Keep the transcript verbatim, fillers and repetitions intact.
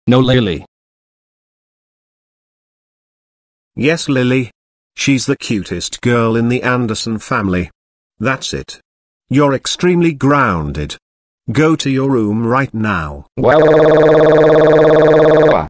No, Lily. Yes, Lily. She's the cutest girl in the Anderson family. That's it. You're extremely grounded. Go to your room right now. Well.